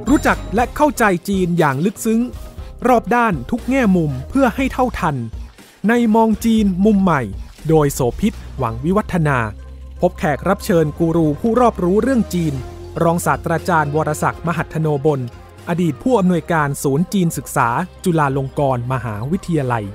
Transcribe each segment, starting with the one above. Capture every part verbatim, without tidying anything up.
รู้จักและเข้าใจจีนอย่างลึกซึ้งรอบด้านทุกแง่มุมเพื่อให้เท่าทันในมองจีนมุมใหม่โดยโสภิต หวังวิวัฒนาพบแขกรับเชิญกูรูผู้รอบรู้เรื่องจีนรองศาสตราจารย์วรศักดิ์มหัทโนบลอดีตผู้อำนวยการศูนย์จีนศึกษาจุฬาลงกรณ์มหาวิทยาลัย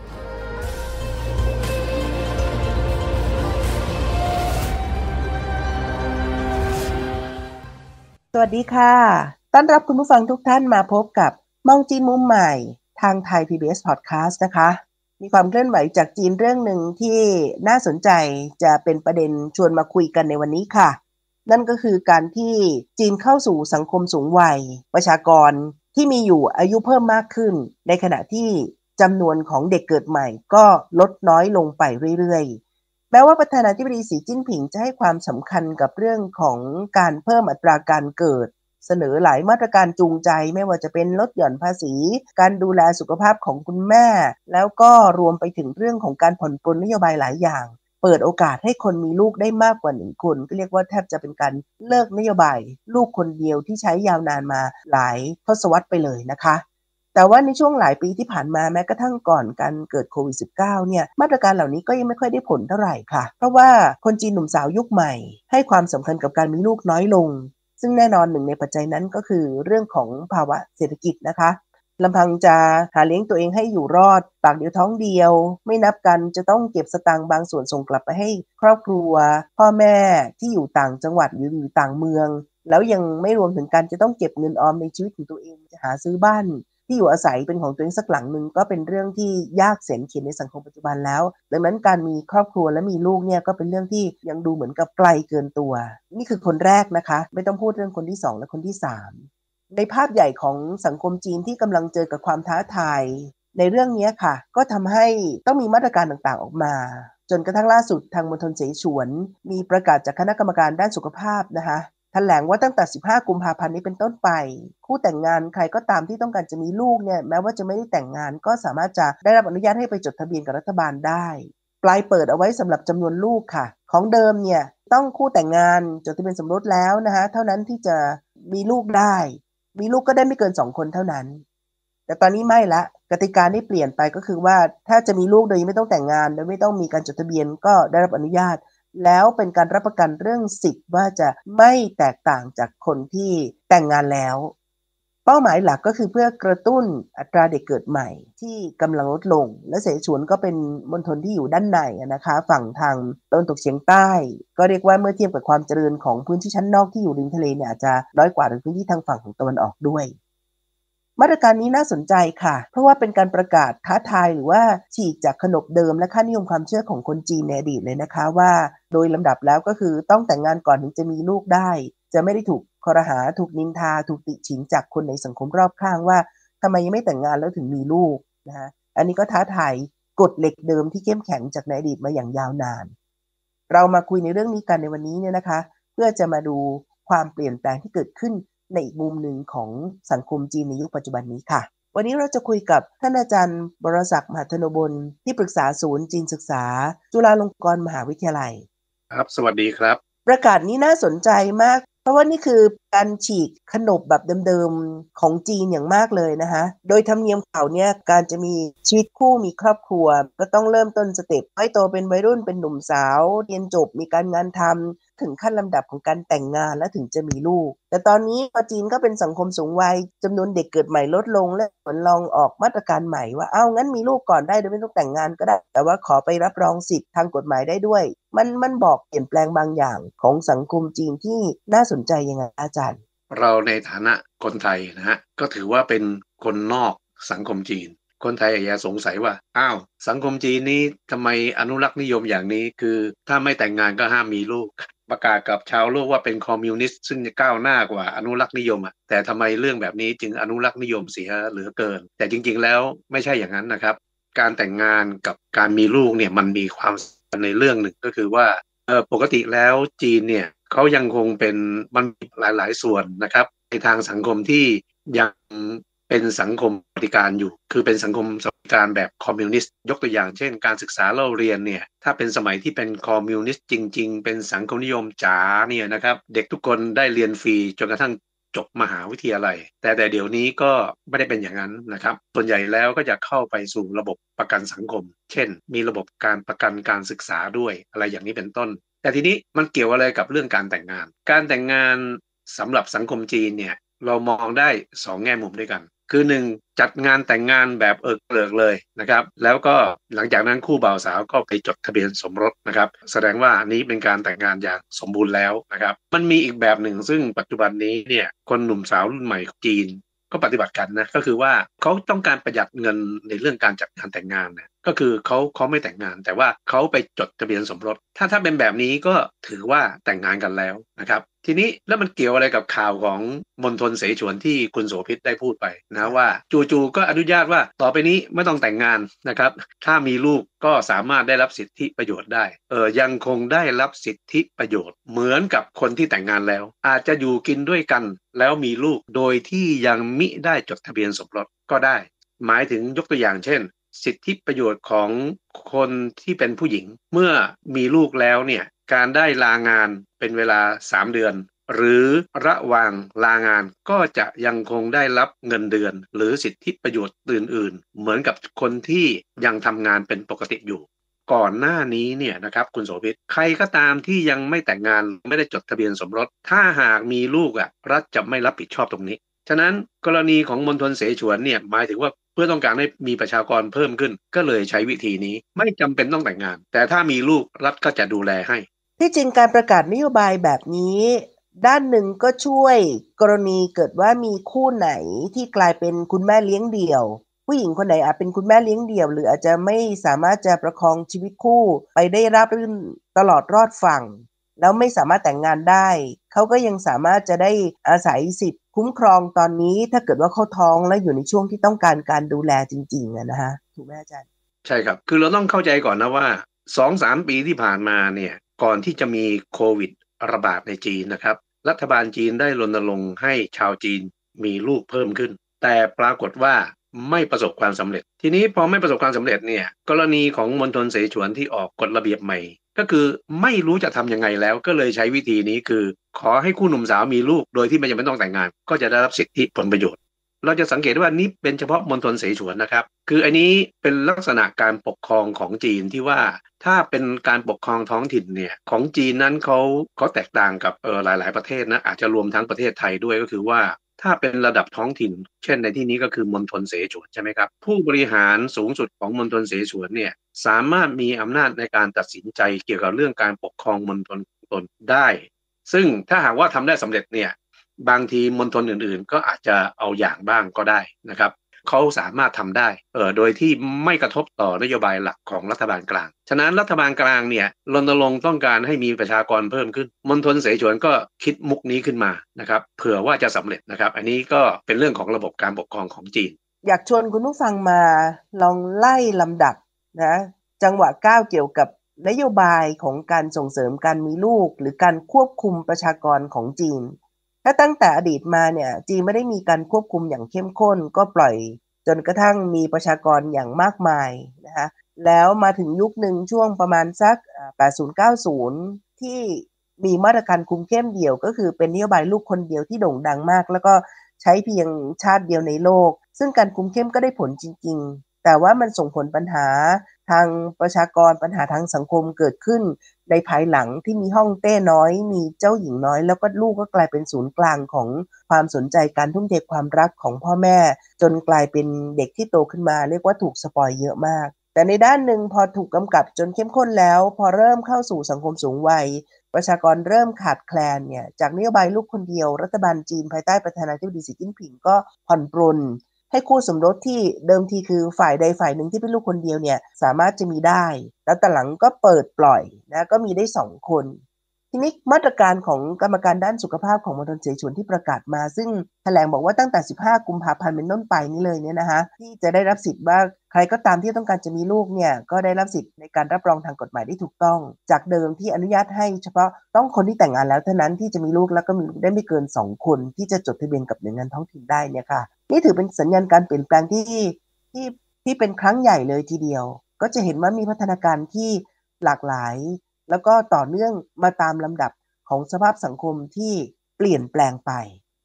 สวัสดีค่ะต้อนรับคุณผู้ฟังทุกท่านมาพบกับมองจีนมุมใหม่ทางไทย พี บี เอส Podcast นะคะมีความเคลื่อนไหวจากจีนเรื่องหนึ่งที่น่าสนใจจะเป็นประเด็นชวนมาคุยกันในวันนี้ค่ะนั่นก็คือการที่จีนเข้าสู่สังคมสูงวัยประชากรที่มีอยู่อายุเพิ่มมากขึ้นในขณะที่จำนวนของเด็กเกิดใหม่ก็ลดน้อยลงไปเรื่อยๆแม้ว่าประธานาธิบดีสีจิ้นผิงจะให้ความสำคัญกับเรื่องของการเพิ่มอัตราการเกิดเสนอหลายมาตรการจูงใจไม่ว่าจะเป็นลดหย่อนภาษีการดูแลสุขภาพของคุณแม่แล้วก็รวมไปถึงเรื่องของการผ่อนปลนนโยบายหลายอย่างเปิดโอกาสให้คนมีลูกได้มากกว่าหนึ่งคนก็เรียกว่าแทบจะเป็นการเลิกนโยบายลูกคนเดียวที่ใช้ยาวนานมาหลายทศวรรษไปเลยนะคะแต่ว่าในช่วงหลายปีที่ผ่านมาแม้กระทั่งก่อนการเกิดโควิด สิบเก้า เนี่ยมาตรการเหล่านี้ก็ยังไม่ค่อยได้ผลเท่าไหร่ค่ะเพราะว่าคนจีนหนุ่มสาวยุคใหม่ให้ความสำคัญกับการมีลูกน้อยลงซึ่งแน่นอนหนึ่งในปัจจัยนั้นก็คือเรื่องของภาวะเศรษฐกิจนะคะลำพังจะหาเลี้ยงตัวเองให้อยู่รอดปากเดียวท้องเดียวไม่นับกันจะต้องเก็บสตางค์บางส่วนส่งกลับไปให้ครอบครัวพ่อแม่ที่อยู่ต่างจังหวัดหรืออยู่ต่างเมืองแล้วยังไม่รวมถึงการจะต้องเก็บเงินออมในชีวิตของตัวเองจะหาซื้อบ้านที่อยู่อาศัยเป็นของตัวเองสักหลังหนึ่งก็เป็นเรื่องที่ยากแสนเข็ญในสังคมปัจจุบันแล้วดังนั้นการมีครอบครัวและมีลูกเนี่ยก็เป็นเรื่องที่ยังดูเหมือนกับไกลเกินตัวนี่คือคนแรกนะคะไม่ต้องพูดเรื่องคนที่สองและคนที่สามในภาพใหญ่ของสังคมจีนที่กำลังเจอกับความท้าทายในเรื่องนี้ค่ะก็ทำให้ต้องมีมาตรการต่างๆออกมาจนกระทั่งล่าสุดทางมณฑลเสฉวนมีประกาศจากคณะกรรมการด้านสุขภาพนะคะแถลงว่าตั้งแต่สิบห้ากุมภาพันธ์นี้เป็นต้นไปคู่แต่งงานใครก็ตามที่ต้องการจะมีลูกเนี่ยแม้ว่าจะไม่ได้แต่งงานก็สามารถจะได้รับอนุญาตให้ไปจดทะเบียนกับรัฐบาลได้ปลายเปิดเอาไว้สำหรับจำนวนลูกค่ะของเดิมเนี่ยต้องคู่แต่งงานจดทะเบียนสมรสแล้วนะคะเท่านั้นที่จะมีลูกได้มีลูกก็ได้ไม่เกินสองคนเท่านั้นแต่ตอนนี้ไม่ละกติกาได้เปลี่ยนไปก็คือว่าถ้าจะมีลูกโดยไม่ต้องแต่งงานโดยไม่ต้องมีการจดทะเบียนก็ได้รับอนุญาตแล้วเป็นการรับประกันเรื่องสิทธิ์ว่าจะไม่แตกต่างจากคนที่แต่งงานแล้วเป้าหมายหลักก็คือเพื่อกระตุ้นอัตราเด็กเกิดใหม่ที่กำลังลดลงและเสฉวนก็เป็นมณฑลที่อยู่ด้านในนะคะฝั่งทางตะวันตกเฉียงใต้ก็เรียกว่าเมื่อเทียบกับความเจริญของพื้นที่ชั้นนอกที่อยู่ริมทะเลเนี่ยอาจจะน้อยกว่าในพื้นที่ทางฝั่งของตะวันออกด้วยมาตรการนี้น่าสนใจค่ะเพราะว่าเป็นการประกาศท้าทายหรือว่าฉีกจากขนบเดิมและค่านิยมความเชื่อของคนจีนในอดีตเลยนะคะว่าโดยลำดับแล้วก็คือต้องแต่งงานก่อนถึงจะมีลูกได้จะไม่ได้ถูกครหาถูกนินทาถูกติฉินจากคนในสังคมรอบข้างว่าทำไมยังไม่แต่งงานแล้วถึงมีลูกนะคะอันนี้ก็ท้าทายกฎเหล็กเดิมที่เข้มแข็งจากในอดีตมาอย่างยาวนานเรามาคุยในเรื่องนี้กันในวันนี้เนี่ยนะคะเพื่อจะมาดูความเปลี่ยนแปลงที่เกิดขึ้นในอีกมุมหนึ่งของสังคมจีนในยุคปัจจุบันนี้ค่ะวันนี้เราจะคุยกับท่านอาจารย์วรศักดิ์มหัทโนบลที่ปรึกษาศูนย์จีนศึกษาจุฬาลงกรณ์มหาวิทยาลัยครับสวัสดีครับประกาศนี้น่าสนใจมากเพราะว่านี่คือการฉีกขนบแบบเดิมๆของจีนอย่างมากเลยนะคะโดยธรรมเนียมเขาเนี่ยการจะมีชีวิตคู่มีครอบครัวก็ต้องเริ่มต้นสเต็ปให้โตเป็นวัยรุ่นเป็นหนุ่มสาวเรียนจบมีการงานทำถึงขั้นลำดับของการแต่งงานและถึงจะมีลูกแต่ตอนนี้พอจีนก็เป็นสังคมสูงวัยจำนวนเด็กเกิดใหม่ลดลงและผลลองออกมาตรการใหม่ว่าเอ้างั้นมีลูกก่อนได้โดยไม่ต้องแต่งงานก็ได้แต่ว่าขอไปรับรองสิทธิ์ทางกฎหมายได้ด้วยมันมันบอกเปลี่ยนแปลงบางอย่างของสังคมจีนที่น่าสนใจยังไงอาจารย์เราในฐานะคนไทยนะฮะก็ถือว่าเป็นคนนอกสังคมจีนคนไทยอาจจะสงสัยว่าอ้าวสังคมจีนนี้ทำไมอนุรักษ์นิยมอย่างนี้คือถ้าไม่แต่งงานก็ห้ามมีลูกประกาศกับชาวโลกว่าเป็นคอมมิวนิสต์ซึ่งจะก้าวหน้ากว่าอนุรักษ์นิยมอ่ะแต่ทำไมเรื่องแบบนี้จึงอนุรักษ์นิยมเสียเหลือเกินแต่จริงๆแล้วไม่ใช่อย่างนั้นนะครับการแต่งงานกับการมีลูกเนี่ยมันมีความสัมพันธ์ในเรื่องหนึ่งก็คือว่าเออปกติแล้วจีนเนี่ยเขายังคงเป็นมันหลายๆส่วนนะครับในทางสังคมที่ยังเป็นสังคมปฏิการอยู่คือเป็นสังคมสวัสดิการแบบคอมมิวนิสต์ยกตัวอย่างเช่นการศึกษาเล่าเรียนเนี่ยถ้าเป็นสมัยที่เป็นคอมมิวนิสต์จริงๆเป็นสังคมนิยมจ๋าเนี่ยนะครับเด็กทุกคนได้เรียนฟรีจนกระทั่งจบมหาวิทยาลัยแต่แต่เดี๋ยวนี้ก็ไม่ได้เป็นอย่างนั้นนะครับส่วนใหญ่แล้วก็จะเข้าไปสู่ระบบประกันสังคมเช่นมีระบบการประกันการศึกษาด้วยอะไรอย่างนี้เป็นต้นแต่ทีนี้มันเกี่ยวอะไรกับเรื่องการแต่งงานการแต่งงานสำหรับสังคมจีนเนี่ยเรามองได้สองแง่มุมด้วยกันคือหนึ่งจัดงานแต่งงานแบบเอิกเกลิกเลยนะครับแล้วก็หลังจากนั้นคู่บ่าวสาวก็ไปจดทะเบียนสมรสนะครับแสดงว่านี้เป็นการแต่งงานอย่างสมบูรณ์แล้วนะครับมันมีอีกแบบหนึ่งซึ่งปัจจุบันนี้เนี่ยคนหนุ่มสาวรุ่นใหม่จีนก็ปฏิบัติกันนะก็คือว่าเขาต้องการประหยัดเงินในเรื่องการจัดงานแต่งงานนะก็คือเขาเขาไม่แต่งงานแต่ว่าเขาไปจดทะเบียนสมรสถ้าถ้าเป็นแบบนี้ก็ถือว่าแต่งงานกันแล้วนะครับทีนี้แล้วมันเกี่ยวอะไรกับข่าวของมณฑลเสฉวนที่คุณโสภิตได้พูดไปนะว่าจู่ๆก็อนุญาตว่าต่อไปนี้ไม่ต้องแต่งงานนะครับถ้ามีลูกก็สามารถได้รับสิทธิประโยชน์ได้เออยังคงได้รับสิทธิประโยชน์เหมือนกับคนที่แต่งงานแล้วอาจจะอยู่กินด้วยกันแล้วมีลูกโดยที่ยังมิได้จดทะเบียนสมรสก็ได้หมายถึงยกตัวอย่างเช่นสิทธิประโยชน์ของคนที่เป็นผู้หญิงเมื่อมีลูกแล้วเนี่ยการได้ลางานเป็นเวลาสามเดือนหรือระหว่างลางานก็จะยังคงได้รับเงินเดือนหรือสิทธิประโยชน์อื่นๆเหมือนกับคนที่ยังทำงานเป็นปกติอยู่ก่อนหน้านี้เนี่ยนะครับคุณโสภิตใครก็ตามที่ยังไม่แต่งงานไม่ได้จดทะเบียนสมรสถ้าหากมีลูกอ่ะรัฐจะไม่รับผิดชอบตรงนี้ฉะนั้นกรณีของมณฑลเสฉวนเนี่ยหมายถึงว่าเพื่อต้องการให้มีประชากรเพิ่มขึ้นก็เลยใช้วิธีนี้ไม่จำเป็นต้องแต่งงานแต่ถ้ามีลูกรัฐก็จะดูแลให้ที่จริงการประกาศนโยบายแบบนี้ด้านหนึ่งก็ช่วยกรณีเกิดว่ามีคู่ไหนที่กลายเป็นคุณแม่เลี้ยงเดี่ยวผู้หญิงคนไหนอาจเป็นคุณแม่เลี้ยงเดี่ยวหรืออาจจะไม่สามารถจะประคองชีวิตคู่ไปได้ราบรื่นตลอดรอดฝั่งแล้วไม่สามารถแต่งงานได้เขาก็ยังสามารถจะได้อาศัยสิทธิ์คุ้มครองตอนนี้ถ้าเกิดว่าเขาท้องและอยู่ในช่วงที่ต้องการการดูแลจริงๆนะฮะถูกไหมอาจารย์ใช่ครับคือเราต้องเข้าใจก่อนนะว่า สองถึงสาม ปีที่ผ่านมาเนี่ยก่อนที่จะมีโควิดระบาดในจีนนะครับรัฐบาลจีนได้รณรงค์ให้ชาวจีนมีลูกเพิ่มขึ้นแต่ปรากฏว่าไม่ประสบความสำเร็จทีนี้พอไม่ประสบความสำเร็จเนี่ยกรณีของมณฑลเสฉวนที่ออกกฎระเบียบใหม่ก็คือไม่รู้จะทำยังไงแล้วก็เลยใช้วิธีนี้คือขอให้คู่หนุ่มสาวมีลูกโดยที่ไม่จำเป็นต้องแต่งงานก็จะได้รับสิทธิผลประโยชน์เราจะสังเกตว่านี่เป็นเฉพาะมณฑลเสฉวนนะครับคืออันนี้เป็นลักษณะการปกครองของจีนที่ว่าถ้าเป็นการปกครองท้องถิ่นเนี่ยของจีนนั้นเขาเขาแตกต่างกับเออหลายๆประเทศนะอาจจะรวมทั้งประเทศไทยด้วยก็คือว่าถ้าเป็นระดับท้องถิ่นเช่นในที่นี้ก็คือมณฑลเสฉวนใช่ไหมครับผู้บริหารสูงสุดของมณฑลเสฉวนเนี่ยสามารถมีอำนาจในการตัดสินใจเกี่ยวกับเรื่องการปกครองมณฑลตนได้ซึ่งถ้าหากว่าทำได้สำเร็จเนี่ยบางทีมณฑลอื่นๆก็อาจจะเอาอย่างบ้างก็ได้นะครับเขาสามารถทำได้เออโดยที่ไม่กระทบต่อนโยบายหลักของรัฐบาลกลางฉะนั้นรัฐบาลกลางเนี่ยรณรงค์ต้องการให้มีประชากรเพิ่มขึ้นมณฑลเสฉวนก็คิดมุกนี้ขึ้นมานะครับเผื่อว่าจะสำเร็จนะครับอันนี้ก็เป็นเรื่องของระบบการปกครองของจีนอยากชวนคุณผู้ฟังมาลองไล่ลำดับนะจังหวะก้าวเกี่ยวกับนโยบายของการส่งเสริมการมีลูกหรือการควบคุมประชากรของจีนถ้าตั้งแต่อดีตมาเนี่ยจีนไม่ได้มีการควบคุมอย่างเข้มข้นก็ปล่อยจนกระทั่งมีประชากรอย่างมากมายนะคะแล้วมาถึงยุคหนึ่งช่วงประมาณสักแปดสิบ เก้าสิบที่มีมาตรการคุมเข้มเดียวก็คือเป็นนโยบายลูกคนเดียวที่โด่งดังมากแล้วก็ใช้เพียงชาติเดียวในโลกซึ่งการคุมเข้มก็ได้ผลจริงๆแต่ว่ามันส่งผลปัญหาทางประชากรปัญหาทางสังคมเกิดขึ้นในภายหลังที่มีห้องเต้น้อยมีเจ้าหญิงน้อยแล้วก็ลูกก็กลายเป็นศูนย์กลางของความสนใจการทุ่มเทความรักของพ่อแม่จนกลายเป็นเด็กที่โตขึ้นมาเรียกว่าถูกสปอยเยอะมากแต่ในด้านหนึ่งพอถูกกำกับจนเข้มข้นแล้วพอเริ่มเข้าสู่สังคมสูงวัยประชากรเริ่มขาดแคลนเนี่ยจากนโยบายลูกคนเดียวรัฐบาลจีนภายใต้ประธานาธิบดีสีจิ้นผิงก็ผ่อนปรนให้คู่สมรสที่เดิมทีคือฝ่ายใดฝ่ายหนึ่งที่เป็นลูกคนเดียวเนี่ยสามารถจะมีได้แล้วแต่หลังก็เปิดปล่อยนะก็มีได้สองคนทีนี้มาตรการของกรรมการด้านสุขภาพของมณฑลเสฉวนที่ประกาศมาซึ่งแถลงบอกว่าตั้งแต่สิบห้ากุมภาพันธ์เป็นต้นไปนี้เลยเนี่ยนะคะที่จะได้รับสิทธิ์ว่าใครก็ตามที่ต้องการจะมีลูกเนี่ยก็ได้รับสิทธิ์ในการรับรองทางกฎหมายได้ถูกต้องจากเดิมที่อนุญาตให้เฉพาะต้องคนที่แต่งงานแล้วเท่านั้นที่จะมีลูกแล้วก็มีได้ไม่เกินสองคนที่จะจดทะเบียนกับหน่วยงานท้องถิ่นได้เนี่ยค่ะนี่ถือเป็นสัญญาณการเปลี่ยนแปลงที่ที่ที่เป็นครั้งใหญ่เลยทีเดียวก็จะเห็นว่ามีพัฒนาการที่หลากหลายแล้วก็ต่อเนื่องมาตามลำดับของสภาพสังคมที่เปลี่ยนแปลงไปที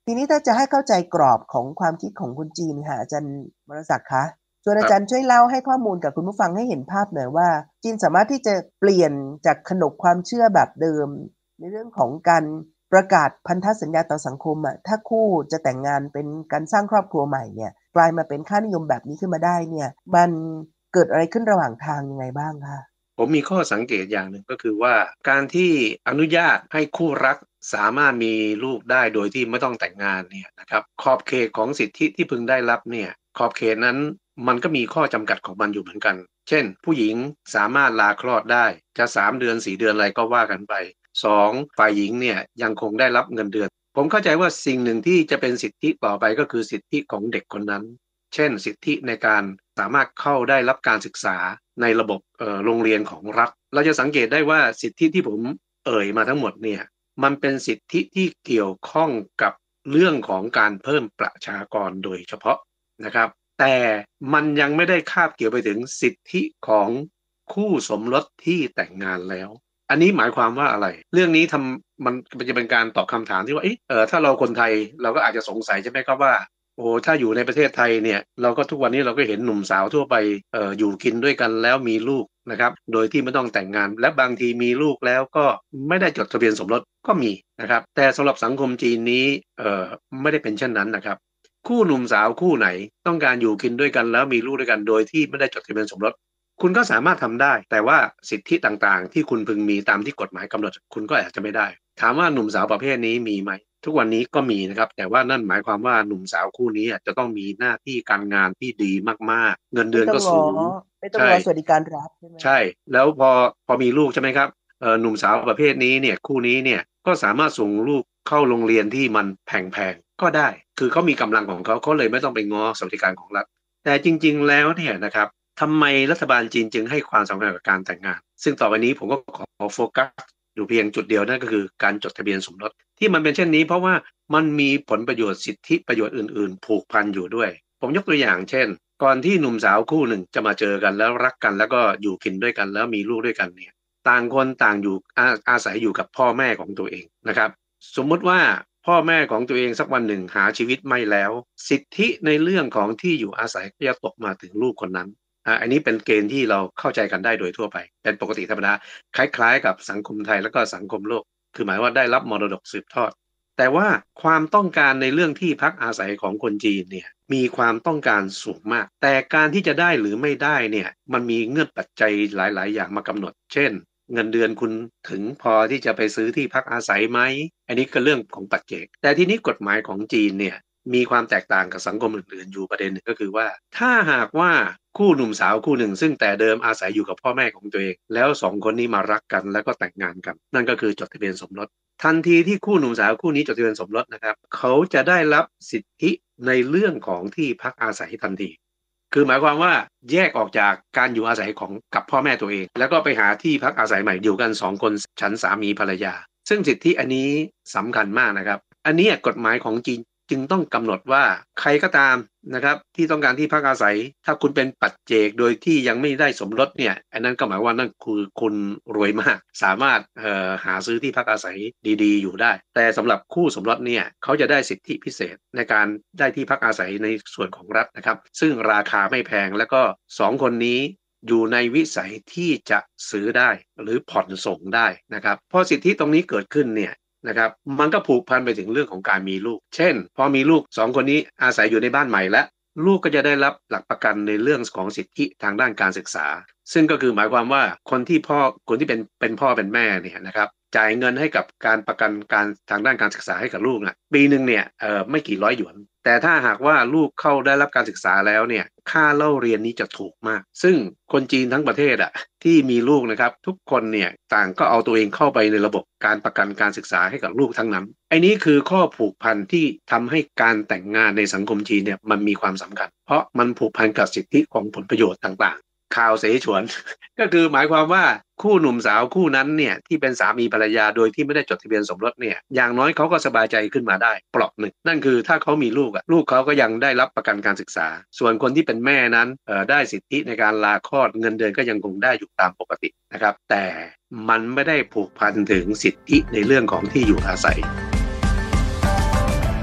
ทีนี้ถ้าจะให้เข้าใจกรอบของความคิดของคนจีนค่ะอาจารย์วรศักดิ์คะชวนอาจารย์ช่วยเล่าให้ข้อมูลกับคุณผู้ฟังให้เห็นภาพหน่อยว่าจีนสามารถที่จะเปลี่ยนจากขนบความเชื่อแบบเดิมในเรื่องของการประกาศพันธสัญญาต่อสังคมอ่ะถ้าคู่จะแต่งงานเป็นการสร้างครอบครัวใหม่เนี่ยกลายมาเป็นค่านิยมแบบนี้ขึ้นมาได้เนี่ยมันเกิดอะไรขึ้นระหว่างทางยังไงบ้างคะผมมีข้อสังเกตอย่างหนึ่งก็คือว่าการที่อนุญาตให้คู่รักสามารถมีลูกได้โดยที่ไม่ต้องแต่งงานเนี่ยนะครับขอบเขตของสิทธิที่พึงได้รับเนี่ยขอบเขตนั้นมันก็มีข้อจำกัดของมันอยู่เหมือนกันเช่นผู้หญิงสามารถลาคลอดได้จะสามเดือนสี่เดือนอะไรก็ว่ากันไปสองฝ่ายหญิงเนี่ยยังคงได้รับเงินเดือนผมเข้าใจว่าสิ่งหนึ่งที่จะเป็นสิทธิต่อไปก็คือสิทธิของเด็กคนนั้นเช่นสิทธิในการสามารถเข้าได้รับการศึกษาในระบบเอ่อโรงเรียนของรัฐเราจะสังเกตได้ว่าสิทธิที่ผมเอ่ยมาทั้งหมดเนี่ยมันเป็นสิทธิที่เกี่ยวข้องกับเรื่องของการเพิ่มประชากรโดยเฉพาะนะครับแต่มันยังไม่ได้คาบเกี่ยวไปถึงสิทธิของคู่สมรสที่แต่งงานแล้วอันนี้หมายความว่าอะไรเรื่องนี้ทำมันจะเป็นการตอบคำถามที่ว่าเออถ้าเราคนไทยเราก็อาจจะสงสัยใช่ไหมครับว่าโอ้ถ้าอยู่ในประเทศไทยเนี่ยเราก็ทุกวันนี้เราก็เห็นหนุ่มสาวทั่วไปเอ่ออยู่กินด้วยกันแล้วมีลูกนะครับโดยที่ไม่ต้องแต่งงานและบางทีมีลูกแล้วก็ไม่ได้จดทะเบียนสมรสก็มีนะครับแต่สำหรับสังคมจีนนี้เอ่อไม่ได้เป็นเช่นนั้นนะครับคู่หนุ่มสาวคู่ไหนต้องการอยู่กินด้วยกันแล้วมีลูกด้วยกันโดยที่ไม่ได้จดทะเบียนสมรสคุณก็สามารถทำได้แต่ว่าสิทธิต่างๆที่คุณพึงมีตามที่กฎหมายกำหนดคุณก็อาจจะไม่ได้ถามว่าหนุ่มสาวประเภทนี้มีไหมทุกวันนี้ก็มีนะครับแต่ว่านั่นหมายความว่าหนุ่มสาวคู่นี้จะต้องมีหน้าที่การงานที่ดีมากๆเงินเดือนก็สูงไม่ต้องรอสวัสดิการรัฐใช่ไหมใช่แล้วพอพอมีลูกใช่ไหมครับเอ่อหนุ่มสาวประเภทนี้เนี่ยคู่นี้เนี่ยก็สามารถส่งลูกเข้าโรงเรียนที่มันแพงๆก็ได้คือเขามีกำลังของเขาเขาเลยไม่ต้องไปง้อสวัสดิการของรัฐแต่จริงๆแล้วเนี่ยนะครับทำไมรัฐบาลจีนจึงให้ความสำคัญกับการแต่งงานซึ่งต่อไปนี้ผมก็ขอโฟกัสอยู่เพียงจุดเดียวนั่นก็คือการจดทะเบียนสมรสที่มันเป็นเช่นนี้เพราะว่ามันมีผลประโยชน์สิทธิประโยชน์อื่นๆผูกพันอยู่ด้วยผมยกตัวอย่างเช่นก่อนที่หนุ่มสาวคู่หนึ่งจะมาเจอกันแล้วรักกันแล้วก็อยู่กินด้วยกันแล้วมีลูกด้วยกันเนี่ยต่างคนต่างอยู่อาอาศัยอยู่กับพ่อแม่ของตัวเองนะครับสมมุติว่าพ่อแม่ของตัวเองสักวันหนึ่งหาชีวิตไม่แล้วสิทธิในเรื่องของที่อยู่อาศัยก็จะตกมาถึงลูกคนนั้นอันนี้เป็นเกณฑ์ที่เราเข้าใจกันได้โดยทั่วไปเป็นปกติธรรมดาคล้ายๆกับสังคมไทยแล้วก็สังคมโลกคือหมายว่าได้รับมรดกสืบทอดแต่ว่าความต้องการในเรื่องที่พักอาศัยของคนจีนเนี่ยมีความต้องการสูงมากแต่การที่จะได้หรือไม่ได้เนี่ยมันมีเงื่อนปัจจัยหลายๆอย่างมากำหนดเช่นเงินเดือนคุณถึงพอที่จะไปซื้อที่พักอาศัยไหมอันนี้ก็เรื่องของปัจเจกแต่ทีนี้กฎหมายของจีนเนี่ยมีความแตกต่างกับสังคมอื่นๆอยู่ประเด็นหนึ่งก็คือว่าถ้าหากว่าคู่หนุ่มสาวคู่หนึ่งซึ่งแต่เดิมอาศัยอยู่กับพ่อแม่ของตัวเองแล้วสองคนนี้มารักกันแล้วก็แต่งงานกันนั่นก็คือจดทะเบียนสมรสทันทีที่คู่หนุ่มสาวคู่นี้จดทะเบียนสมรสนะครับเขาจะได้รับสิทธิในเรื่องของที่พักอาศัยทันทีคือหมายความว่าแยกออกจากการอยู่อาศัยของกับพ่อแม่ตัวเองแล้วก็ไปหาที่พักอาศัยใหม่อยู่กันสองคนฉันสามีภรรยาซึ่งสิทธิอันนี้สำคัญมากนะครับอันนี้กฎหมายของจีนจึงต้องกำหนดว่าใครก็ตามนะครับที่ต้องการที่พักอาศัยถ้าคุณเป็นปัจเจกโดยที่ยังไม่ได้สมรสเนี่ยอันนั้นก็หมายว่านั่นคือคุณรวยมากสามารถเอ่อหาซื้อที่พักอาศัยดีๆอยู่ได้แต่สำหรับคู่สมรสเนี่ยเขาจะได้สิทธิพิเศษในการได้ที่พักอาศัยในส่วนของรัฐนะครับซึ่งราคาไม่แพงแล้วก็สองคนนี้อยู่ในวิสัยที่จะซื้อได้หรือผ่อนส่งได้นะครับพอสิทธิตรงนี้เกิดขึ้นเนี่ยนะครับมันก็ผูกพันไปถึงเรื่องของการมีลูกเช่นพอมีลูกสองคนนี้อาศัยอยู่ในบ้านใหม่แล้วลูกก็จะได้รับหลักประกันในเรื่องของสิทธิทางด้านการศึกษาซึ่งก็คือหมายความว่าคนที่พ่อคนที่เป็นเป็นพ่อเป็นแม่เนี่ยนะครับจ่ายเงินให้กับการประกันการทางด้านการศึกษาให้กับลูกนะปีหนึ่งเนี่ยเอ่อไม่กี่ร้อยหยวนแต่ถ้าหากว่าลูกเข้าได้รับการศึกษาแล้วเนี่ยค่าเล่าเรียนนี้จะถูกมากซึ่งคนจีนทั้งประเทศอ่ะที่มีลูกนะครับทุกคนเนี่ยต่างก็เอาตัวเองเข้าไปในระบบการประกันการศึกษาให้กับลูกทั้งนั้นไอ้นี้คือข้อผูกพันที่ทำให้การแต่งงานในสังคมจีนเนี่ยมันมีความสำคัญเพราะมันผูกพันกับสิทธิของผลประโยชน์ต่างๆข่าวเสฉวน ก็คือหมายความว่าคู่หนุ่มสาวคู่นั้นเนี่ยที่เป็นสามีภรรยาโดยที่ไม่ได้จดทะเบียนสมรสเนี่ยอย่างน้อยเขาก็สบายใจขึ้นมาได้เปราะหนึ่งนั่นคือถ้าเขามีลูกอ่ะลูกเขาก็ยังได้รับประกันการศึกษาส่วนคนที่เป็นแม่นั้นเอ่อได้สิทธิในการลาคลอดเงินเดือนก็ยังคงได้อยู่ตามปกตินะครับแต่มันไม่ได้ผูกพันถึงสิทธิในเรื่องของที่อยู่อาศัย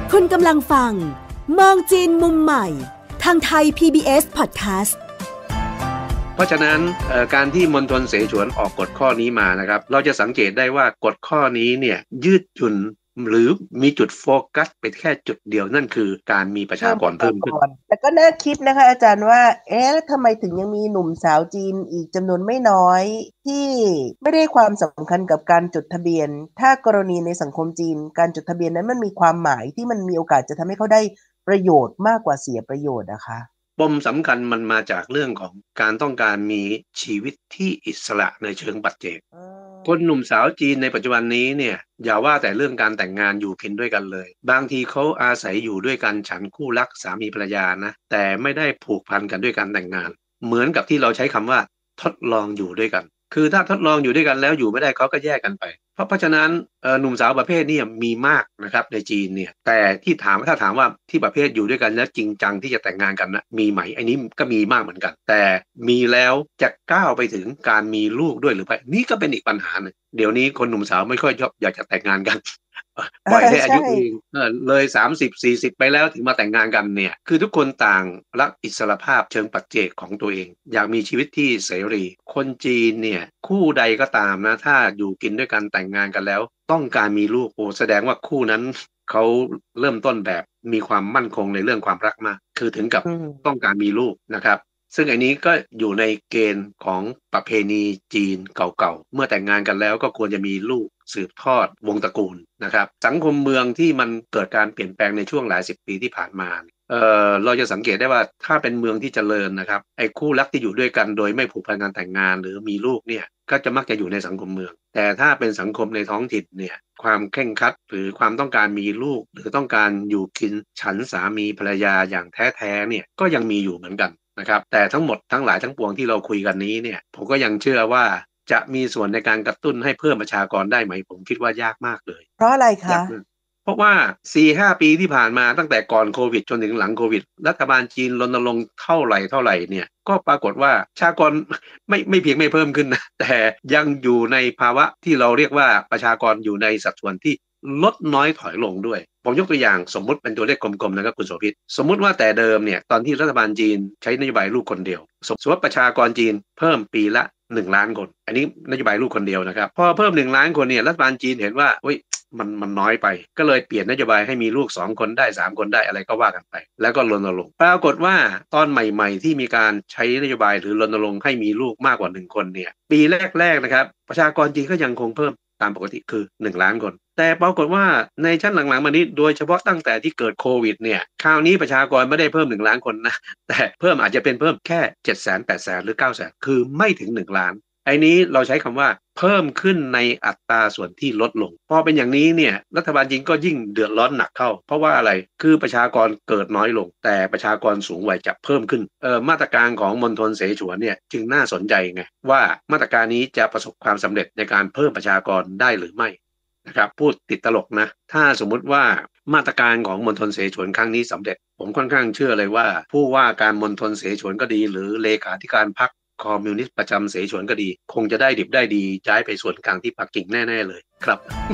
คุณกำลังฟังมองจีนมุมใหม่ทางไทย พี บี เอส Podcast เพราะฉะนั้นการที่มณฑลเสฉวนออกกฎข้อนี้มานะครับเราจะสังเกตได้ว่ากฎข้อนี้เนี่ยยืดหยุ่นหรือมีจุดโฟกัสเป็นแค่จุดเดียวนั่นคือการมีประชากรเพิ่มขึ้นแต่ก็น่าคิดนะคะอาจารย์ว่าเอ๊ะแล้วทำไมถึงยังมีหนุ่มสาวจีนอีกจำนวนไม่น้อยที่ไม่ได้ความสำคัญกับการจดทะเบียนถ้ากรณีในสังคมจีนการจดทะเบียนนั้นมันมีความหมายที่มันมีโอกาสจะทำให้เขาได้ประโยชน์มากกว่าเสียประโยชน์นะคะปมสำคัญมันมาจากเรื่องของการต้องการมีชีวิตที่อิสระในเชิงปัจเจกคนหนุ่มสาวจีนในปัจจุบันนี้เนี่ยอย่าว่าแต่เรื่องการแต่งงานอยู่กินด้วยกันเลยบางทีเขาอาศัยอยู่ด้วยกันฉันคู่รักสามีภรรยานะแต่ไม่ได้ผูกพันกันด้วยการแต่งงานเหมือนกับที่เราใช้คำว่าทดลองอยู่ด้วยกันคือถ้าทดลองอยู่ด้วยกันแล้วอยู่ไม่ได้เขาก็แยกกันไปเพราะเพราะฉะนั้นหนุ่มสาวประเภทนี้มีมากนะครับในจีนเนี่ยแต่ที่ถามถ้าถามว่าที่ประเภทอยู่ด้วยกันแล้วจริงจังที่จะแต่งงานกันนะมีไหมอันนี้ก็มีมากเหมือนกันแต่มีแล้วจะก้าวไปถึงการมีลูกด้วยหรือไม่นี่ก็เป็นอีกปัญหาหนึ่งเดี๋ยวนี้คนหนุ่มสาวไม่ค่อยชอบอยากจะแต่งงานกันปล่อยให้อายุเองเลยสามสิบ สี่สิบไปแล้วถึงมาแต่งงานกันเนี่ยคือทุกคนต่างรักอิสรภาพเชิงปัจเจกของตัวเองอยากมีชีวิตที่เสรีคนจีนเนี่ยคู่ใดก็ตามนะถ้าอยู่กินด้วยกันแต่งงานกันแล้วต้องการมีลูกโอ้แสดงว่าคู่นั้นเขาเริ่มต้นแบบมีความมั่นคงในเรื่องความรักมากคือถึงกับต้องการมีลูกนะครับซึ่งอันนี้ก็อยู่ในเกณฑ์ของประเพณีจีนเก่าๆเมื่อแต่งงานกันแล้วก็ควรจะมีลูกสืบทอดวงตระกูลนะครับสังคมเมืองที่มันเกิดการเปลี่ยนแปลงในช่วงหลายสิบปีที่ผ่านมาเอ่อเราจะสังเกตได้ว่าถ้าเป็นเมืองที่เจริญนะครับไอ้คู่รักที่อยู่ด้วยกันโดยไม่ผูกพันการแต่งงานหรือมีลูกเนี่ยก็จะมักจะอยู่ในสังคมเมืองแต่ถ้าเป็นสังคมในท้องถิ่นเนี่ยความเคร่งครัดหรือความต้องการมีลูกหรือต้องการอยู่กินฉันสามีภรรยาอย่างแท้ๆเนี่ยก็ยังมีอยู่เหมือนกันนะครับแต่ทั้งหมดทั้งหลายทั้งปวงที่เราคุยกันนี้เนี่ยผมก็ยังเชื่อว่าจะมีส่วนในการกระตุ้นให้เพิ่มประชากรได้ไหมผมคิดว่ายากมากเลยเพราะอะไรคะเพราะว่า สี่ห้า ปีที่ผ่านมาตั้งแต่ก่อนโควิดจนถึงหลังโควิดรัฐบาลจีนรณรงค์เท่าไหร่เท่าไหร่เนี่ยก็ปรากฏว่าประชากรไม่ไม่เพียงไม่เพิ่มขึ้นนะแต่ยังอยู่ในภาวะที่เราเรียกว่าประชากรอยู่ในสัดส่วนที่ลดน้อยถอยลงด้วยผมยกตัวอย่างสมมุติเป็นตัวเลขกลมๆนะครับคุณโสภิตสมมุติว่าแต่เดิมเนี่ยตอนที่รัฐบาลจีนใช้นโยบายลูกคนเดียวสมมติว่าประชากรจีนเพิ่มปีละหนึ่งล้านคนอันนี้นโยบายลูกคนเดียวนะครับพอเพิ่มหนึ่งล้านคนเนี่ยรัฐบาลจีนเห็นว่าเฮ้ยมันมันน้อยไปก็เลยเปลี่ยนนโยบายให้มีลูกสองคนได้สามคนได้อะไรก็ว่ากันไปแล้วก็รณรงค์ปรากฏว่าตอนใหม่ๆที่มีการใช้นโยบายหรือรณรงค์ให้มีลูกมากกว่าหนึ่งคนเนี่ยปีแรกๆนะครับประชากรจีนก็ยังคงเพิ่มตามปกติคือหนึ่งล้านคนแต่ปรากฏว่าในชั้นหลังๆมานี้โดยเฉพาะตั้งแต่ที่เกิดโควิดเนี่ยคราวนี้ประชากรไม่ได้เพิ่มหนึ่งล้านคนนะแต่เพิ่มอาจจะเป็นเพิ่มแค่ เจ็ดแสน แปดแสน หรือ เก้าแสน คือไม่ถึงหนึ่งล้านไอ้นี้เราใช้คำว่าเพิ่มขึ้นในอัตราส่วนที่ลดลงพอเป็นอย่างนี้เนี่ยรัฐบาลจีนก็ยิ่งเดือดร้อนหนักเข้าเพราะว่าอะไรคือประชากรเกิดน้อยลงแต่ประชากรสูงวัยจะเพิ่มขึ้นเอ่อมาตรการของมณฑลเสฉวนเนี่ยจึงน่าสนใจไงว่ามาตรการนี้จะประสบความสำเร็จในการเพิ่มประชากรได้หรือไม่นะครับพูดติดตลกนะถ้าสมมุติว่ามาตรการของมณฑลเสฉวนครั้งนี้สำเร็จผมค่อนข้างเชื่อเลยว่าผู้ว่าการมณฑลเสฉวนก็ดีหรือเลขาธิการพรรคคอมมิวนิสต์ประจำเสฉวนก็ดีคงจะได้ดิบได้ดีย้ายไปส่วนกลางที่ปักกิ่งแน่ๆเลยครับ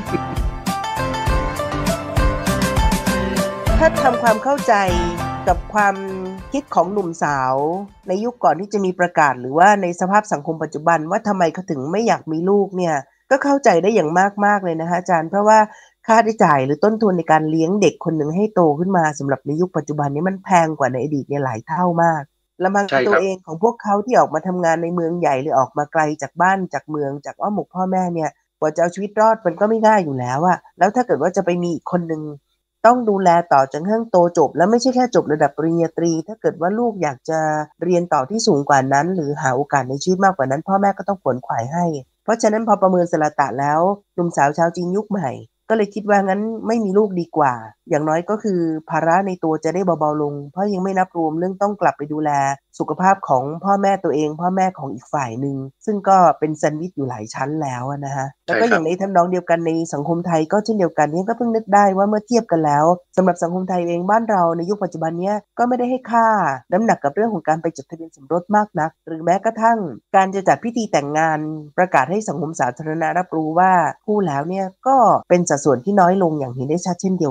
ถ้าทำความเข้าใจกับความคิดของหนุ่มสาวในยุคก่อนที่จะมีประกาศหรือว่าในสภาพสังคมปัจจุบันว่าทำไมเขาถึงไม่อยากมีลูกเนี่ยก็เข้าใจได้อย่างมากๆเลยนะคะอาจารย์เพราะว่าค่าใช้จ่ายหรือต้นทุนในการเลี้ยงเด็กคนหนึ่งให้โตขึ้นมาสำหรับในยุคปัจจุบันนี้มันแพงกว่าในอดีตเนี่ยหลายเท่ามากและมันตัวเองของพวกเขาที่ออกมาทำงานในเมืองใหญ่หรือออกมาไกลจากบ้านจากเมืองจากอ้อมอกพ่อแม่เนี่ยกว่าจะเอาชีวิตรอดมันก็ไม่ง่ายอยู่แล้วอะแล้วถ้าเกิดว่าจะไปมีอีกคนนึงต้องดูแลต่อจนกระทั่งโตจบแล้วไม่ใช่แค่จบระดับปริญญาตรีถ้าเกิดว่าลูกอยากจะเรียนต่อที่สูงกว่านั้นหรือหาโอกาสในชีวิตมากกว่านั้นพ่อแม่ก็ต้องขวนขวายให้เพราะฉะนั้นพอประเมินสละตะแล้วหนุ่มสาวชาวจีนยุคใหม่ก็เลยคิดว่างั้นไม่มีลูกดีกว่าอย่างน้อยก็คือภาระในตัวจะได้เบาๆลงเพราะยังไม่นับรวมเรื่องต้องกลับไปดูแลสุขภาพของพ่อแม่ตัวเองพ่อแม่ของอีกฝ่ายนึงซึ่งก็เป็นแซนด์วิชอยู่หลายชั้นแล้วนะฮะแล้วก็อย่างในทำนองเดียวกันในสังคมไทยก็เช่นเดียวกันนี่ก็เพิ่งนึกได้ว่าเมื่อเทียบกันแล้วสำหรับสังคมไทยเองบ้านเราในยุคปัจจุบันนี้ก็ไม่ได้ให้ค่าน้ำหนักกับเรื่องของการไปจดทะเบียนสมรสมากนักหรือแม้กระทั่งการจะจัดพิธีแต่งงานประกาศให้สังคมสาธารณะรับรู้ว่าคู่แล้วเนี่ยก็เป็นสัดส่วนที่น้อยลงอย่างเห็นได้ชัดเช่นเดียวกัน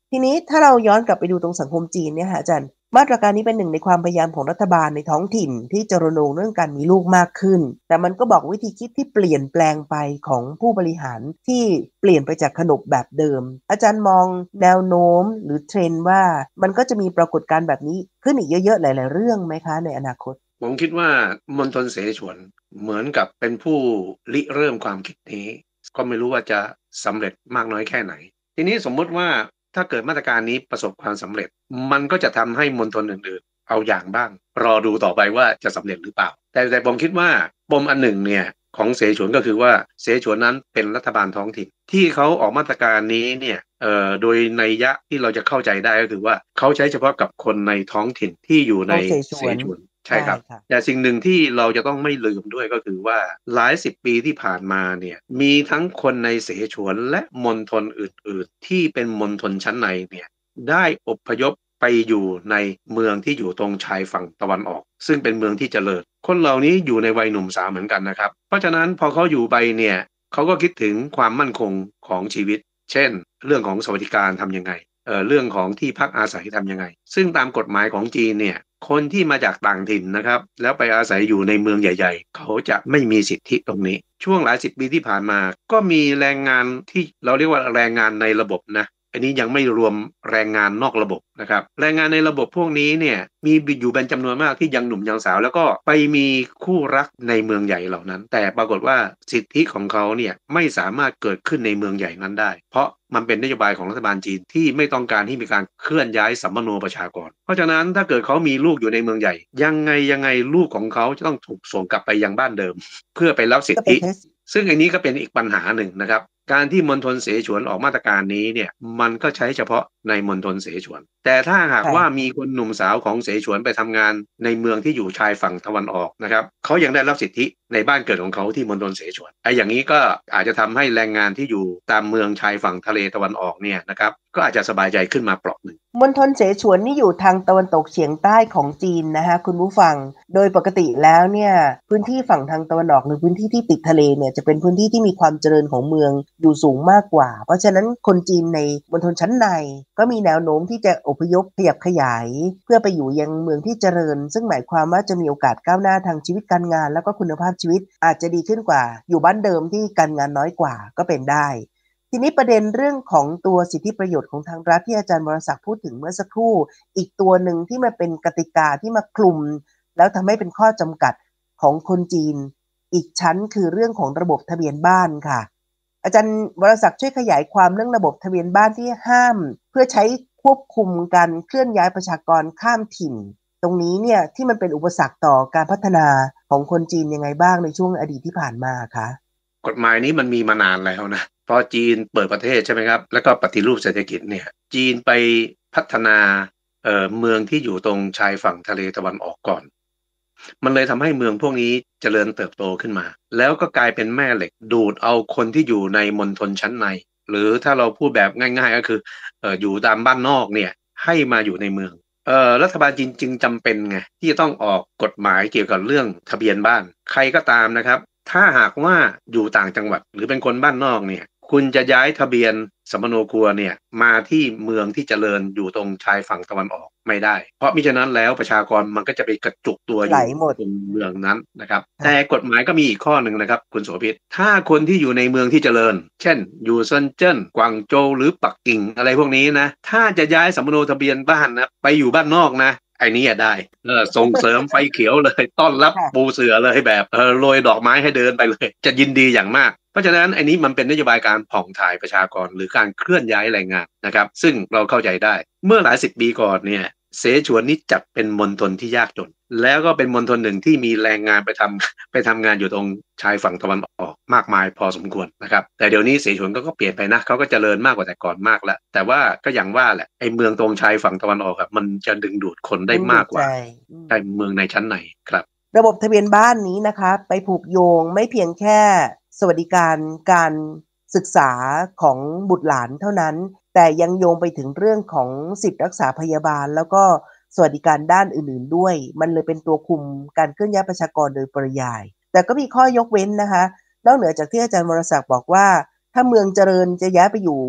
ทีนี้ถ้าเราย้อนกลับไปดูตรงสังคมจีนเนี่ยค่ะอาจารย์มาตรการนี้เป็นหนึ่งในความพยายามของรัฐบาลในท้องถิ่นที่จะรณรงค์เรื่องการมีลูกมากขึ้นแต่มันก็บอกวิธีคิดที่เปลี่ยนแปลงไปของผู้บริหารที่เปลี่ยนไปจากขนบแบบเดิมอาจารย์มองแนวโน้มหรือเทรนด์ว่ามันก็จะมีปรากฏการณ์แบบนี้ขึ้นอีกเยอะๆหลายๆเรื่องไหมคะในอนาคตผมคิดว่ามณฑลเสฉวนเหมือนกับเป็นผู้ริเริ่มความคิดนี้ก็ไม่รู้ว่าจะสำเร็จมากน้อยแค่ไหนทีนี้สมมติว่าถ้าเกิดมาตรการนี้ประสบความสำเร็จมันก็จะทำให้มณฑลอื่นๆเอาอย่างบ้างรอดูต่อไปว่าจะสำเร็จหรือเปล่าแต่แต่ผมคิดว่าปมอันหนึ่งเนี่ยของเสฉวนก็คือว่าเสฉวนนั้นเป็นรัฐบาลท้องถิ่นที่เขาออกมาตรการนี้เนี่ยเอ่อโดยนัยยะที่เราจะเข้าใจได้ก็คือว่าเขาใช้เฉพาะกับคนในท้องถิ่นที่อยู่ในเสฉวนใช่ครับแต่สิ่งหนึ่งที่เราจะต้องไม่ลืมด้วยก็คือว่าหลายสิบปีที่ผ่านมาเนี่ยมีทั้งคนในเสฉวนและมณฑลอื่นๆที่เป็นมณฑลชั้นในเนี่ยได้อพยพไปอยู่ในเมืองที่อยู่ตรงชายฝั่งตะวันออกซึ่งเป็นเมืองที่เจริญคนเหล่านี้อยู่ในวัยหนุ่มสาวเหมือนกันนะครับเพราะฉะนั้นพอเขาอยู่ไปเนี่ยเขาก็คิดถึงความมั่นคงของชีวิตเช่นเรื่องของสวัสดิการทำยังไงเอ่อเรื่องของที่พักอาศัยทำยังไงซึ่งตามกฎหมายของจีนเนี่ยคนที่มาจากต่างถิ่นนะครับแล้วไปอาศัยอยู่ในเมืองใหญ่ๆเขาจะไม่มีสิทธิตรงนี้ช่วงหลายสิบปีที่ผ่านมาก็มีแรงงานที่เราเรียกว่าแรงงานในระบบนะอันนี้ยังไม่รวมแรงงานนอกระบบนะครับแรงงานในระบบพวกนี้เนี่ยมีอยู่เป็นจำนวนมากที่ยังหนุ่มยังสาวแล้วก็ไปมีคู่รักในเมืองใหญ่เหล่านั้นแต่ปรากฏว่าสิทธิของเขาเนี่ยไม่สามารถเกิดขึ้นในเมืองใหญ่นั้นได้เพราะมันเป็นนโยบายของรัฐบาลจีนที่ไม่ต้องการที่มีการเคลื่อนย้ายสัมมโนประชากรเพราะฉะนั้นถ้าเกิดเขามีลูกอยู่ในเมืองใหญ่ยังไงยังไงลูกของเขาจะต้องถูกส่งกลับไปยังบ้านเดิมเพื่อไปรับสิทธิซึ่งอันนี้ก็เป็นอีกปัญหาหนึ่งนะครับการที่มณฑลเสฉวนออกมาตรการนี้เนี่ยมันก็ใช้เฉพาะในมณฑลเสฉวนแต่ถ้าหากว่ามีคนหนุ่มสาวของเสฉวนไปทำงานในเมืองที่อยู่ชายฝั่งตะวันออกนะครับเขายังได้รับสิทธิในบ้านเกิดของเขาที่มณฑลเสฉวนไอ้อย่างนี้ก็อาจจะทำให้แรงงานที่อยู่ตามเมืองชายฝั่งทะเลตะวันออกเนี่ยนะครับก็อาจจะสบายใจขึ้นมาเปราะหนึ่งมณฑลเสฉวนนี่อยู่ทางตะวันตกเฉียงใต้ของจีนนะคะคุณผู้ฟังโดยปกติแล้วเนี่ยพื้นที่ฝั่งทางตะวันออกหรือพื้นที่ที่ติดทะเลเนี่ยจะเป็นพื้นที่ที่มีความเจริญของเมืองอยู่สูงมากกว่าเพราะฉะนั้นคนจีนในมณฑลชั้นในก็มีแนวโน้มที่จะอพยพขยับขยายเพื่อไปอยู่ยังเมืองที่เจริญซึ่งหมายความว่าจะมีโอกาสก้าวหน้าทางชีวิตการงานแล้วก็คุณภาพชีวิตอาจจะดีขึ้นกว่าอยู่บ้านเดิมที่การงานน้อยกว่าก็เป็นได้ทีนี้ประเด็นเรื่องของตัวสิทธิประโยชน์ของทางรัฐที่อาจารย์วรศักดิ์พูดถึงเมื่อสักครู่อีกตัวหนึ่งที่มันเป็นกติกาที่มาคลุมแล้วทำให้เป็นข้อจำกัดของคนจีนอีกชั้นคือเรื่องของระบบทะเบียนบ้านค่ะอาจารย์วรศักดิ์ช่วยขยายความเรื่องระบบทะเบียนบ้านที่ห้ามเพื่อใช้ควบคุมการเคลื่อนย้ายประชากรข้ามถิ่นตรงนี้เนี่ยที่มันเป็นอุปสรรคต่อการพัฒนาของคนจีนยังไงบ้างในช่วงอดีตที่ผ่านมาคะกฎหมายนี้มันมีมานานแล้วนะพอจีนเปิดประเทศใช่ไหมครับแล้วก็ปฏิรูปเศรษฐกิจเนี่ยจีนไปพัฒนาเอ่อเมืองที่อยู่ตรงชายฝั่งทะเลตะวันออกก่อนมันเลยทำให้เมืองพวกนี้เจริญเติบโตขึ้นมาแล้วก็กลายเป็นแม่เหล็กดูดเอาคนที่อยู่ในมณฑลชั้นในหรือถ้าเราพูดแบบง่ายๆก็คือเอ่ออยู่ตามบ้านนอกเนี่ยให้มาอยู่ในเมืองเอ่อรัฐบาลจีนจึงจำเป็นไงที่จะต้องออกกฎหมายเกี่ยวกับเรื่องทะเบียนบ้านใครก็ตามนะครับถ้าหากว่าอยู่ต่างจังหวัดหรือเป็นคนบ้านนอกเนี่ยคุณจะย้ายทะเบียนสมโนครัวเนี่ยมาที่เมืองที่เจริญอยู่ตรงชายฝั่งตะวันออกไม่ได้เพราะมิฉะนั้นแล้วประชากรมันก็จะไปกระจุกตัวอยู่ตรงเมืองนั้นนะครับแต่กฎหมายก็มีอีกข้อหนึ่งนะครับคุณโสภิตถ้าคนที่อยู่ในเมืองที่เจริญเช่นอยู่เซินเจิ้นกวางโจวหรือปักกิ่งอะไรพวกนี้นะถ้าจะย้ายสมโนทะเบียนบ้านนะไปอยู่บ้านนอกนะไอ้นี่อย่าได้เออส่งเสริมไฟเขียวเลยต้อนรับปูเสือเลยแบบเออโรยดอกไม้ให้เดินไปเลยจะยินดีอย่างมากเพราะฉะนั้นอันนี้มันเป็นนโยบายการผ่องถ่ายประชากรหรือการเคลื่อนย้ายแรงงานนะครับซึ่งเราเข้าใจได้เมื่อหลายสิบปีก่อนเนี่ยเสฉวนนี่จัดเป็นมณฑลที่ยากจนแล้วก็เป็นมณฑลหนึ่งที่มีแรงงานไปทำไปทำงานอยู่ตรงชายฝั่งตะวันออกมากมายพอสมควรนะครับแต่เดี๋ยวนี้เสฉวนก็เปลี่ยนไปนะเขาก็เจริญมากกว่าแต่ก่อนมากแล้วแต่ว่าก็อย่างว่าแหละไอ้เมืองตรงชายฝั่งตะวันออกครับมันจะดึงดูดคนได้มากกว่าในเมืองในชั้นในครับระบบทะเบียนบ้านนี้นะคะไปผูกโยงไม่เพียงแค่สวัสดิการการศึกษาของบุตรหลานเท่านั้นแต่ยังโยงไปถึงเรื่องของสิทธิรักษาพยาบาลแล้วก็สวัสดิการด้านอื่นๆด้วยมันเลยเป็นตัวคุมการเคลื่อนย้ายประชากรโดยปริยายแต่ก็มีข้อยกเว้นนะคะนอกเหนือจากที่อาจารย์วรศักดิ์บอกว่าถ้าเมืองเจริญจะย้ายไปอยู่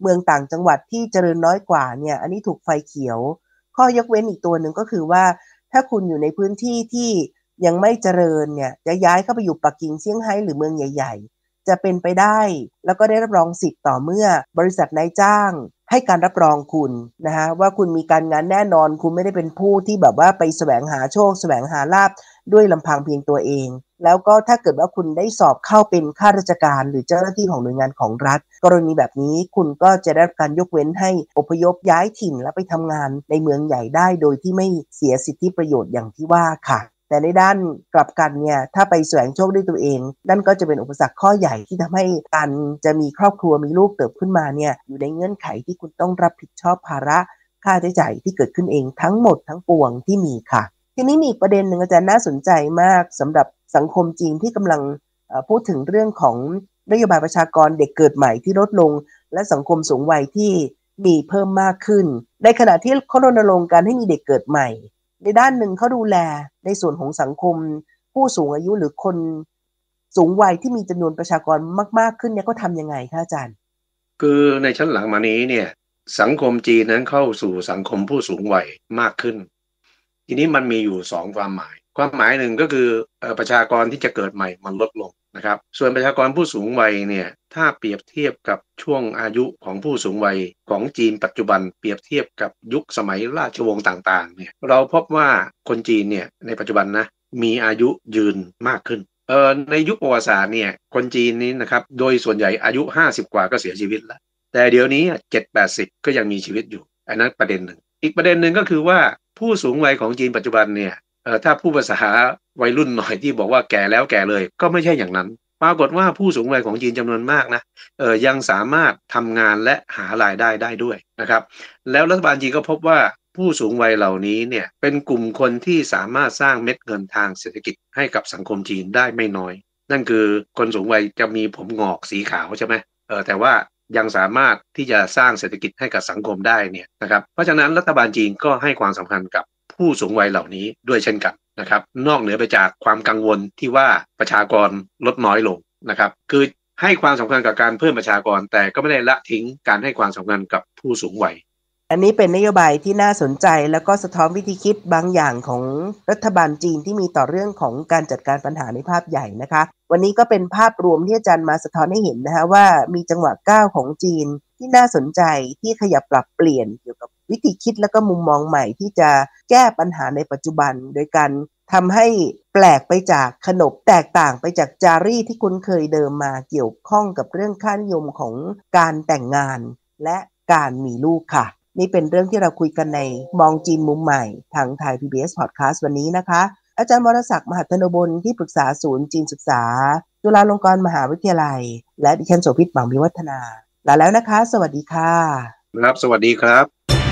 เมืองต่างจังหวัดที่เจริญน้อยกว่าเนี่ยอันนี้ถูกไฟเขียวข้อยกเว้นอีกตัวหนึ่งก็คือว่าถ้าคุณอยู่ในพื้นที่ที่ยังไม่เจริญเนี่ยจะย้ายเข้าไปอยู่ปักกิ่งเซี่ยงไฮ้หรือเมืองใหญ่ๆจะเป็นไปได้แล้วก็ได้รับรองสิทธิ์ต่อเมื่อบริษัทนายจ้างให้การรับรองคุณนะฮะว่าคุณมีการงานแน่นอนคุณไม่ได้เป็นผู้ที่แบบว่าไปแสวงหาโชคแสวงหาลาภด้วยลำพังเพียงตัวเองแล้วก็ถ้าเกิดว่าคุณได้สอบเข้าเป็นข้าราชการหรือเจ้าหน้าที่ของหน่วยงานของรัฐกรณีแบบนี้คุณก็จะได้รับการยกเว้นให้อพยพย้ายถิ่นและไปทำงานในเมืองใหญ่ได้โดยที่ไม่เสียสิทธิประโยชน์อย่างที่ว่าค่ะแต่ในด้านกลับกันเนี่ยถ้าไปแสวงโชคด้วยตัวเองนั่นก็จะเป็นอุปสรรคข้อใหญ่ที่ทำให้การจะมีครอบครัวมีลูกเติบขึ้นมาเนี่ยอยู่ในเงื่อนไขที่คุณต้องรับผิดชอบภาระค่าใช้จ่ายที่เกิดขึ้นเองทั้งหมดทั้งปวงที่มีค่ะทีนี้มีประเด็นหนึ่งอาจารย์น่าสนใจมากสำหรับสังคมจีนที่กำลังพูดถึงเรื่องของนโยบายประชากรเด็กเกิดใหม่ที่ลดลงและสังคมสูงวัยที่มีเพิ่มมากขึ้นในขณะที่เขารณรงค์การให้มีเด็กเกิดใหม่ในด้านหนึ่งเขาดูแลในส่วนของสังคมผู้สูงอายุหรือคนสูงวัยที่มีจำนวนประชากรมากๆขึ้นเนี่ยเขาทำยังไงคะอาจารย์คือในชั้นหลังมานี้เนี่ยสังคมจีนนั้นเข้าสู่สังคมผู้สูงวัยมากขึ้นทีนี้มันมีอยู่สองความหมายความหมายหนึ่งก็คือประชากรที่จะเกิดใหม่มันลดลงนะครับส่วนประชากรผู้สูงวัยเนี่ยถ้าเปรียบเทียบกับช่วงอายุของผู้สูงวัยของจีนปัจจุบันเปรียบเทียบกับยุคสมัยราชวงศ์ต่างๆเนี่ยเราพบว่าคนจีนเนี่ยในปัจจุบันนะมีอายุยืนมากขึ้นเอ่อในยุคประวัติศาสตร์เนี่ยคนจีนนี้นะครับโดยส่วนใหญ่อายุห้าสิบกว่าก็เสียชีวิตแล้วแต่เดี๋ยวนี้ เจ็ดสิบ แปดสิบ ก็ยังมีชีวิตอยู่อันนั้นประเด็นหนึ่งอีกประเด็นหนึ่งก็คือว่าผู้สูงวัยของจีนปัจจุบันเนี่ยเอ่อถ้าผู้ภาษาวัยรุ่นหน่อยที่บอกว่าแก่แล้วแก่เลยก็ไม่ใช่อย่างนั้นปรากฏว่าผู้สูงวัยของจีนจำนวนมากนะเออยังสามารถทำงานและหารายได้ได้ด้วยนะครับแล้วรัฐบาลจีนก็พบว่าผู้สูงวัยเหล่านี้เนี่ยเป็นกลุ่มคนที่สามารถสร้างเม็ดเงินทางเศรษฐกิจให้กับสังคมจีนได้ไม่น้อยนั่นคือคนสูงวัยจะมีผมงอกสีขาวใช่ไหมเออแต่ว่ายังสามารถที่จะสร้างเศรษฐกิจให้กับสังคมได้เนี่ยนะครับเพราะฉะนั้นรัฐบาลจีนก็ให้ความสำคัญกับผู้สูงวัยเหล่านี้ด้วยเช่นกันนะครับนอกเหนือไปจากความกังวลที่ว่าประชากรลดน้อยลงนะครับคือให้ความสำคัญกับการเพิ่มประชากรแต่ก็ไม่ได้ละทิ้งการให้ความสำคัญกับผู้สูงวัยอันนี้เป็นนโยบายที่น่าสนใจแล้วก็สะท้อนวิธีคิดบางอย่างของรัฐบาลจีนที่มีต่อเรื่องของการจัดการปัญหาในภาพใหญ่นะคะวันนี้ก็เป็นภาพรวมที่อาจารย์มาสะท้อนให้เห็นนะคะว่ามีจังหวะก้าวของจีนที่น่าสนใจที่ขยับปรับเปลี่ยนเกี่ยวกับวิธีคิดและก็มุมมองใหม่ที่จะแก้ปัญหาในปัจจุบันโดยการทำให้แปลกไปจากขนบแตกต่างไปจากจารีตที่คุ้นเคยเดิมมาเกี่ยวข้องกับเรื่องค่านิยมของการแต่งงานและการมีลูกค่ะนี่เป็นเรื่องที่เราคุยกันในมองจีนมุมใหม่ทางไทย พี บี เอส Podcast วันนี้นะคะอาจารย์วรศักดิ์มหัฒนบลที่ปรึกษาศูนย์จีนศึกษาจุฬาลงกรณ์มหาวิทยาลัยและดิฉันโสภิต หวังวิวัฒนาลาแล้วนะคะสวัสดีค่ะครับสวัสดีครับ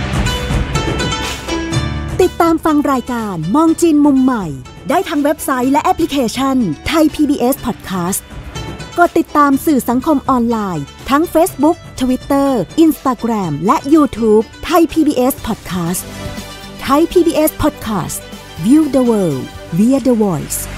ติดตามฟังรายการมองจีนมุมใหม่ได้ทางเว็บไซต์และแอปพลิเคชันไทย พี บี เอส Podcast กดติดตามสื่อสังคมออนไลน์ทั้ง Facebook Twitter Instagram และ YouTube ไทย พี บี เอส Podcast ไทย พี บี เอส Podcast View the world via the voice